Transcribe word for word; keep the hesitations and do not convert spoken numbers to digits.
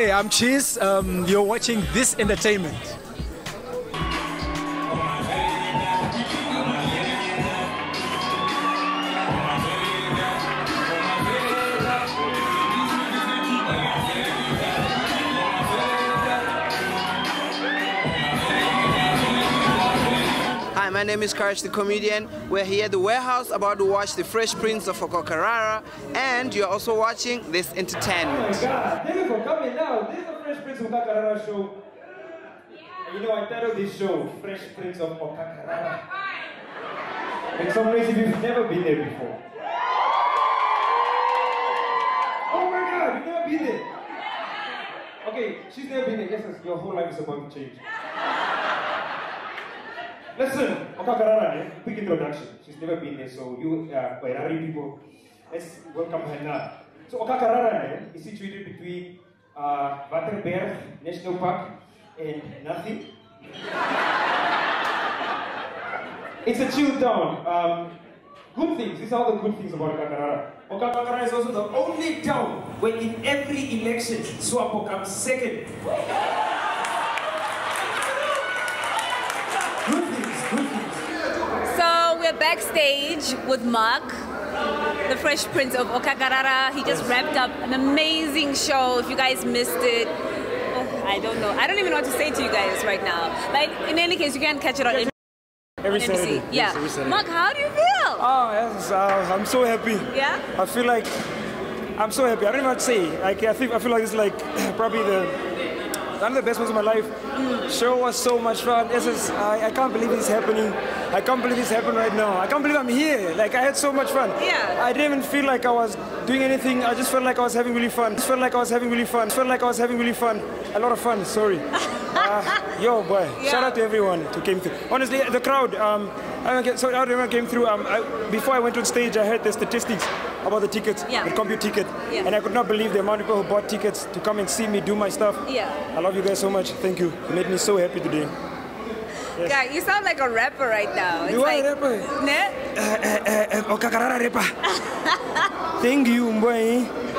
Hey, I'm Cheese. Um, you're watching This Entertainment. Hi, my name is Courage the Comedian. We're here at the warehouse about to watch The Fresh Prince of Okakarara, and you're also watching This Entertainment. Oh my God, thank you for coming now. This is the Fresh Prince of Okakarara show. And you know, I titled this show Fresh Prince of Okakarara. In some ways, if you've never been there before. Oh my God, you've never been there. Okay, she's never been there. Yes, yes, your whole life is about to change. Listen, Okakarara, eh? Quick introduction. She's never been there, so you uh, Wairari people, let's welcome her now. So Okakarara eh, is situated between uh, Waterberg National Park and nothing. It's a chill town. Um, good things, these are the good things about Okakarara. Okakarara is also the only town where in every election, Swapo comes second. Good things, good things. So we're backstage with Mark, the Fresh Prince of Okakarara. He just wrapped up an amazing show. If you guys missed it, oh, I don't know. I don't even know what to say to you guys right now. But in any case, you can catch it on Every on Saturday. M C. Yeah. Every Saturday. Mark, how do you feel? Oh, yes, uh, I'm so happy. Yeah? I feel like I'm so happy. I don't know what to say. Like, I think I feel like it's like probably the one of the best moments of my life. Mm. Show was so much fun. This is I, I can't believe it's happening. I can't believe it's happening right now. I can't believe I'm here. Like, I had so much fun. Yeah. I didn't even feel like I was doing anything. I just felt like I was having really fun. Just felt like I was having really fun. Felt like I was having really fun. A lot of fun. Sorry. uh, yo, boy. Yeah. Shout out to everyone who came through. Honestly, the crowd. Um, I don't get, so everyone came through. Um, I, before I went on stage, I heard the statistics about the tickets, Yeah. the compute ticket, Yeah. and I could not believe the amount of people who bought tickets to come and see me do my stuff. Yeah. I love you guys so much. Thank you. You made me so happy today. Yes. Guy, you sound like a rapper right now. It's You are like, a rapper. Ne? Uh, uh, uh, Okakarara rapper. Thank you, boy.